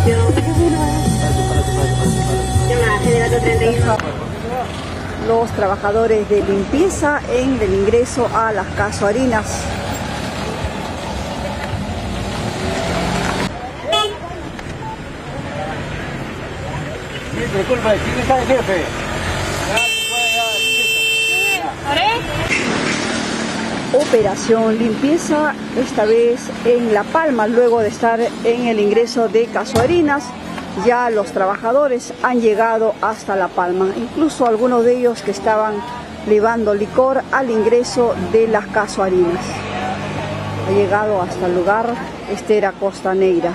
Los trabajadores de limpieza en el ingreso a las casuarinas. Disculpa, ¿quién está el jefe? Operación limpieza, esta vez en La Palma, luego de estar en el ingreso de Casuarinas. Ya los trabajadores han llegado hasta La Palma, incluso algunos de ellos que estaban llevando licor al ingreso de las Casuarinas. Ha llegado hasta el lugar Estera Costaneira.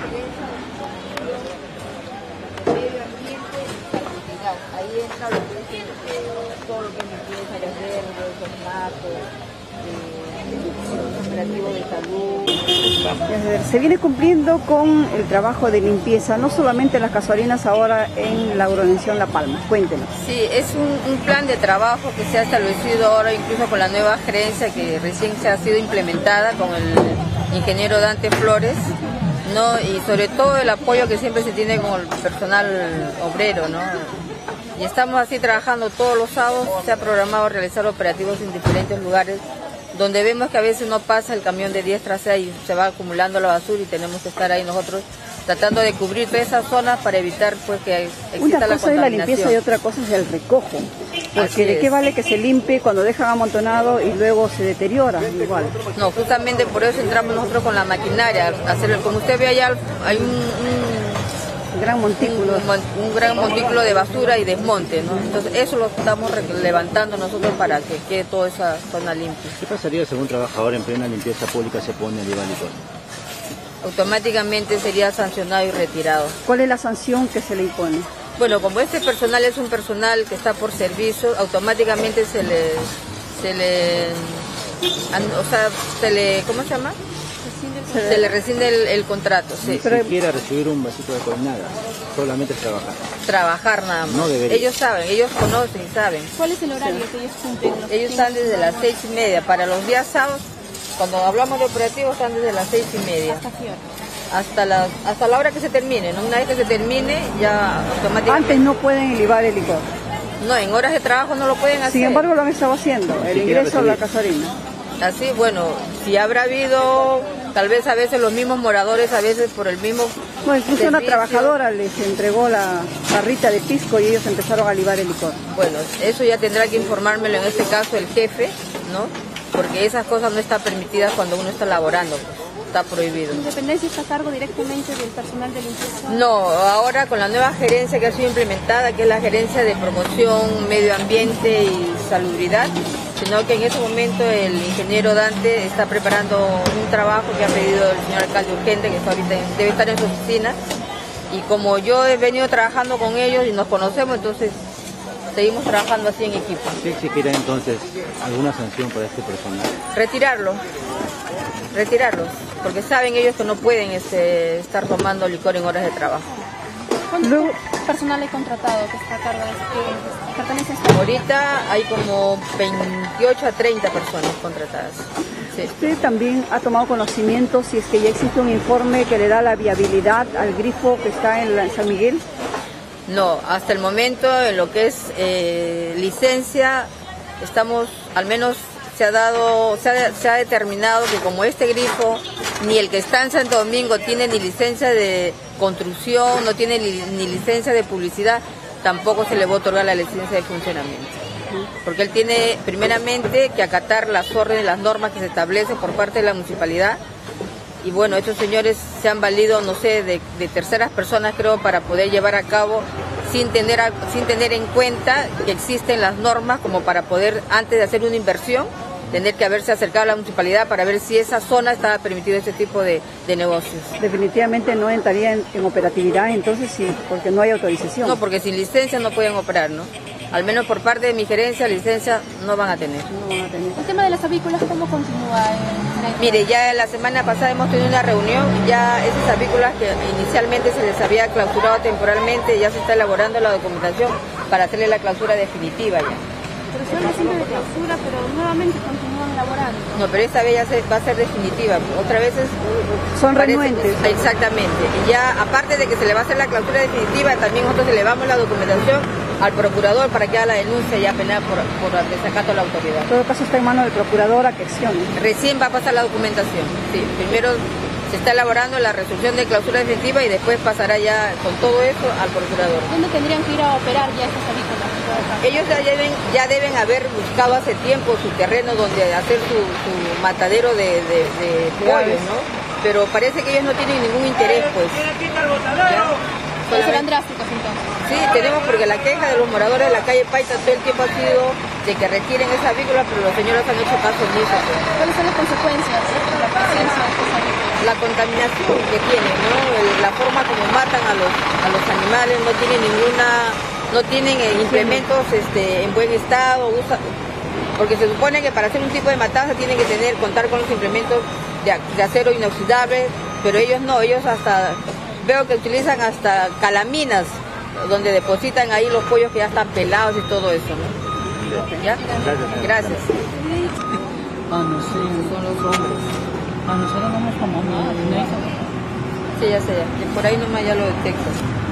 Ahí está lo que es todo lo que es limpieza, los verdes, los matos, operativo de salud. Se viene cumpliendo con el trabajo de limpieza, no solamente en las Casuarinas, ahora en la Organización La Palma. Cuéntenos. Sí, es un plan de trabajo que se ha establecido ahora incluso con la nueva gerencia que recién se ha sido implementada con el ingeniero Dante Flores, ¿no? Y sobre todo el apoyo que siempre se tiene con el personal obrero, ¿no? Y estamos así trabajando todos los sábados. Se ha programado realizar operativos en diferentes lugares donde vemos que a veces no pasa el camión de 10 tras 6 y se va acumulando la basura y tenemos que estar ahí nosotros tratando de cubrir todas esas zonas para evitar pues que exista la contaminación. Una cosa es la limpieza y otra cosa es el recojo, porque ¿de qué vale que se limpie cuando dejan amontonado y luego se deteriora igual? No, justamente por eso entramos nosotros con la maquinaria, hacer, como usted ve allá hay un gran montículo. Un gran montículo de basura y desmonte, ¿no? Entonces eso lo estamos levantando nosotros para que quede toda esa zona limpia. ¿Qué pasaría si un trabajador en plena limpieza pública se pone a llevar licor? Automáticamente sería sancionado y retirado. ¿Cuál es la sanción que se le impone? Bueno, como este personal es un personal que está por servicio, automáticamente se le ¿cómo se llama? Se le rescinde el contrato, sí. Ni siquiera recibir un vasito de nada, solamente es trabajar. Trabajar nada más. No debería. Ellos saben, ellos conocen y saben. ¿Cuál es el horario que ellos cumplen? Ellos están desde las 6:30. Para los días sábados, cuando hablamos de operativos, están desde las 6:30. ¿Hasta qué hora? Hasta la hora que se termine, ¿no? Una vez que se termine, ya automáticamente... Antes no pueden llevar el licor. No, en horas de trabajo no lo pueden hacer. Sin embargo, lo han estado haciendo, el ingreso a la casuarina. Así, bueno, si habrá habido, tal vez a veces los mismos moradores, a veces por el mismo... Bueno, incluso servicio. Una trabajadora les entregó la barrita de pisco y ellos empezaron a libar el licor. Bueno, eso ya tendrá que informármelo, en este caso el jefe, ¿no? Porque esas cosas no están permitidas cuando uno está laborando, está prohibido. ¿La Independencia está a cargo directamente del personal de limpieza? No, ahora con la nueva gerencia que ha sido implementada, que es la gerencia de promoción, medio ambiente y salubridad, sino que en ese momento el ingeniero Dante está preparando un trabajo que ha pedido el señor alcalde urgente, que está ahorita debe estar en su oficina, y como yo he venido trabajando con ellos y nos conocemos, entonces seguimos trabajando así en equipo. ¿Qué exigirá entonces alguna sanción para este personal? Retirarlos, porque saben ellos que no pueden estar tomando licor en horas de trabajo. ¿Cuánto personal hay contratado que está a cargo de que pertenece a esta? Ahorita hay como 28 a 30 personas contratadas. Sí. ¿Usted también ha tomado conocimiento si es que ya existe un informe que le da la viabilidad al grifo que está en San Miguel? No, hasta el momento en lo que es licencia, estamos, al menos se ha determinado que como este grifo, ni el que está en Santo Domingo tiene ni licencia de construcción, no tiene ni licencia de publicidad, tampoco se le va a otorgar la licencia de funcionamiento. Porque él tiene primeramente que acatar las órdenes, las normas que se establecen por parte de la municipalidad. Y bueno, estos señores se han valido, no sé, de terceras personas, creo, para poder llevar a cabo sin tener en cuenta que existen las normas como para poder, antes de hacer una inversión, tener que haberse acercado a la municipalidad para ver si esa zona estaba permitido este tipo de negocios. Definitivamente no entraría en operatividad, entonces sí, porque no hay autorización. No, porque sin licencia no pueden operar, ¿no? Al menos por parte de mi gerencia, licencia no van a tener. El tema de las avícolas, ¿cómo continúa? Mire, ya la semana pasada hemos tenido una reunión, ya esas avícolas que inicialmente se les había clausurado temporalmente, ya se está elaborando la documentación para hacerle la clausura definitiva ya. Pero son recientes de clausura, pero nuevamente continúan laborando. No, pero esta vez ya va a ser definitiva. Otra vez Son renuentes. Exactamente. Y ya, aparte de que se le va a hacer la clausura definitiva, también nosotros elevamos la documentación al procurador para que haga la denuncia ya penal por desacato a la autoridad. En todo caso está en manos del procurador a que accione. Recién va a pasar la documentación. Sí, primero se está elaborando la resolución de clausura definitiva y después pasará ya con todo eso al procurador. ¿Dónde tendrían que ir a operar ya estas avícolas? Ellos ya deben haber buscado hace tiempo su terreno donde hacer su matadero de pollos, ¿no? Pero parece que ellos no tienen ningún interés, pues. ¿Serán drásticos entonces? Sí, tenemos porque la queja de los moradores de la calle Paita todo el tiempo ha sido de que retiren esa avícola, pero los señores han hecho caso omiso. Pues. ¿Cuáles son las consecuencias de la presencia de estas avícolas? La contaminación que tienen, ¿no? La forma como matan a los animales, no tienen implementos en buen estado, porque se supone que para hacer un tipo de matanza tienen que contar con los implementos de acero inoxidable, pero ellos no, ellos veo que utilizan hasta calaminas, donde depositan ahí los pollos que ya están pelados y todo eso, ¿no? ¿Ya? Gracias. No sé. Son los hombres. Nosotros vamos como Sí, ya sé, ya. Por ahí nomás ya lo detectas.